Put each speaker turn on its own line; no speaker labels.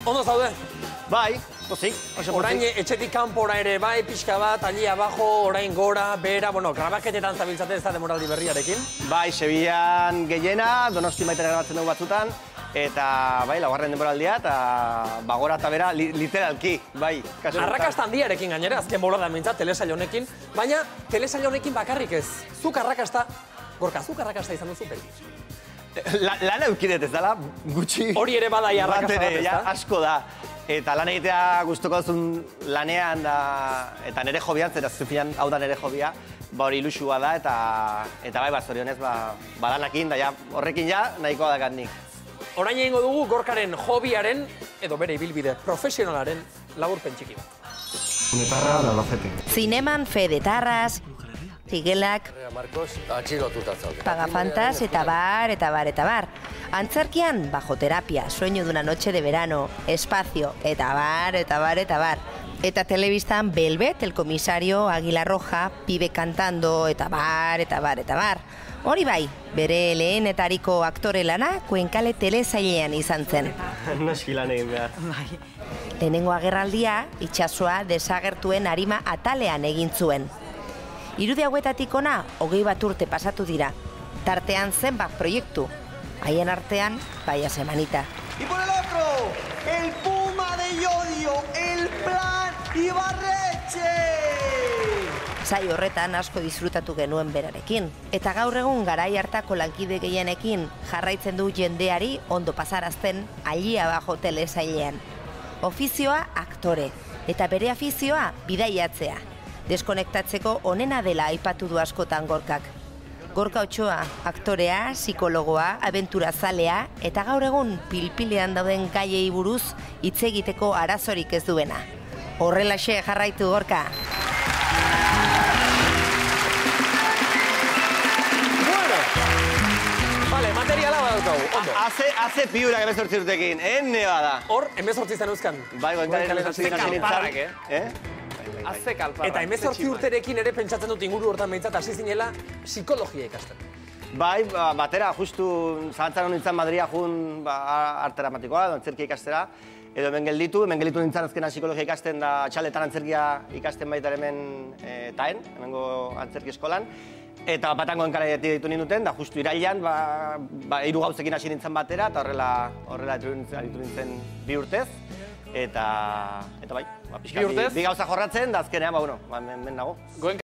Ondo zaude?
Bai, pozik, oso
Orain
pozik.
etxetik kanpora ere bai, pixka bat, allí abajo, orain gora, bera, bueno, grabaketetan zabiltzate ez da demoraldi berriarekin.
Bai, Sevillan gehiena, Donosti maitera grabatzen dugu batzutan, eta bai, laugarren denboraldia, eta bagora eta bera, literalki, bai.
Arrakasta handiarekin gainera, azken bolada mintzat, telesail honekin, baina telesail honekin bakarrik ez. Zuk arrakasta, Gorka, zuk arrakasta izan duzu beti.
Lan eukidet ez dela, gutxi.
Hori ere badai arrakasta bat, ez da?
Asko da. Eta lan egitea gustuko duzun lanean da, eta nire jobian, zera zufian hau da nire jobia, ba hori ilusua da, eta bai, zorionez, lanakin, da horrekin ja, nahikoa dakat nik.
Orain egingo dugu Gorkaren hobiaren, edo bere ibilbide profesionalaren laburpen txiki bat.
Netarra da Albacete.
Zineman Fede Tarras, Zigelak,
Marcos, atxilotuta zaude.
Pagafantas eta bar, eta bar, eta bar. Antzerkian, bajoterapia, sueño de una noche de verano, espacio, eta bar, eta bar, eta bar. Eta telebistan Velvet, el comisario, Águila Roja, Pibe cantando, eta bar, eta bar, eta bar. Hori bai, bere lehenetariko aktore lana, Kuenkale telesailean izan zen.
Noski lan egin behar.
Lehenengo agerraldia, itsasoa desagertuen arima atalean egin zuen. Irudi hauetatik ona, 20 bat urte pasatu dira. Tartean zenbat proiektu. Haien artean, baia semanita.
Y por el otro, el Puma de Llodio, el Plan Ibarretxe!
Zai horretan asko disfrutatu genuen berarekin. Eta gaur egun garai hartako lankide gehienekin jarraitzen du jendeari ondo pasarazten allí abajo telesailean. Ofizioa aktore, eta bere afizioa bidaiatzea. Deskonektatzeko onena dela aipatu du askotan Gorkak. Gorka Otxoa, aktorea, psikologoa, abenturazalea, eta gaur egun pilpilean dauden gaiei buruz hitz egiteko arazorik ez duena. Horrelaxe jarraitu Gorka.
Vale, materiala badaukagu, ondo.
Haze piurak 18 urtekin, ene bada.
Hor, 18 izan euskan.
Bai, goenkalen
Ze kalparrak,
Azte kalparrak.
Eta 18 urterekin ere pentsatzen dut inguru hortan behintzat hasi zinela psikologia ikasten.
Bai, batera, justu zalantzaren nintzen Madria jun arte dramatikoa, antzerkia ikastera, edo hemen gelditu nintzen azkenan psikologia ikasten da txaletan antzerkia ikasten baita hemen taen, hemengo antzerki eskolan. Eta batango enkaretik ditu ninduten, da justu irailan, hiru gauzekin hasi nintzen batera, eta horrela ditu nintzen 2 urtez. Eta bai, pixka, bi gauza jorratzen, da azkenean, hemen nago.